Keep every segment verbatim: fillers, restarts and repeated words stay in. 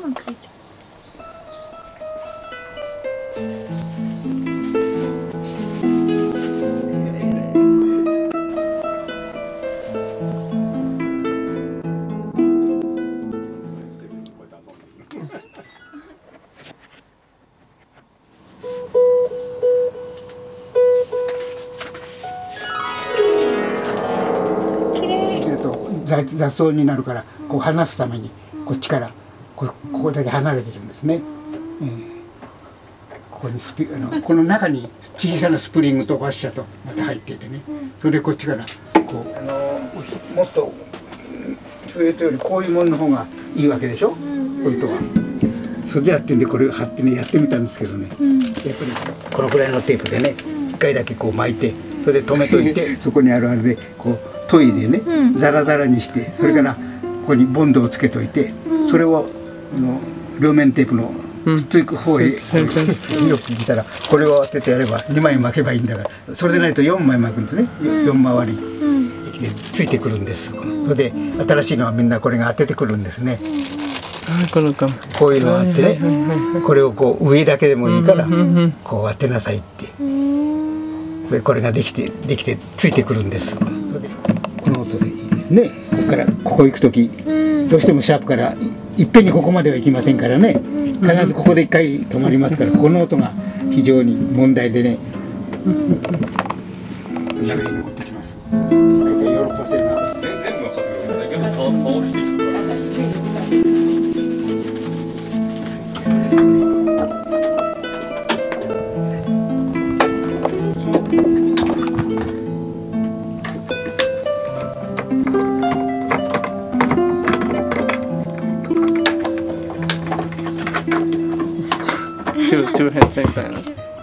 なんか書いて雑雑音になるからこう離すためにこっちからこここだけ離れてるんですね。えー、ここにスピあのこの中に小さなスプリングとファッシャとまた入っていてね、それでこっちからこうあのもっとそれとよりこういうものの方がいいわけでしょ、本当は。それでやってんでこれを貼ってねやってみたんですけどね、やっぱりこのくらいのテープでね一回だけこう巻いてそれで止めといてそこにあるあれでこう研いでね、うん、ザラザラにしてそれからここにボンドをつけといて、うん、それをあの両面テープのくっつく方へ、うん、よく来たらこれを当ててやればにまい巻けばいいんだからそれでないとよんまい巻くんですね、うん、よん回りできてついてくるんです。それで新しいのはみんなこれが当ててくるんですね。こういうのがあってねこれをこう上だけでもいいからこう当てなさいってでこれができてできてついてくるんです。この音でいいですね。ここからここ行く時どうしてもシャープからいっぺんにここまでは行きませんからね、必ずここで一回止まりますからこの音が非常に問題でね。鍋に持ってきます。大体ヨーロッパ製な全部わかるんだけど倒していくから Two, two heads same time.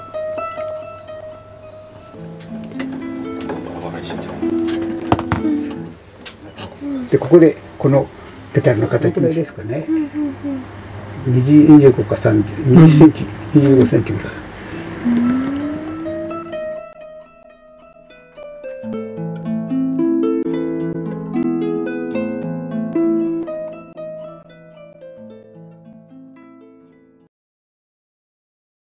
でここでこのペタルの形ですかね。にじゅうごかさんじゅう、にじゅっセンチ、にじゅうごセンチぐらい。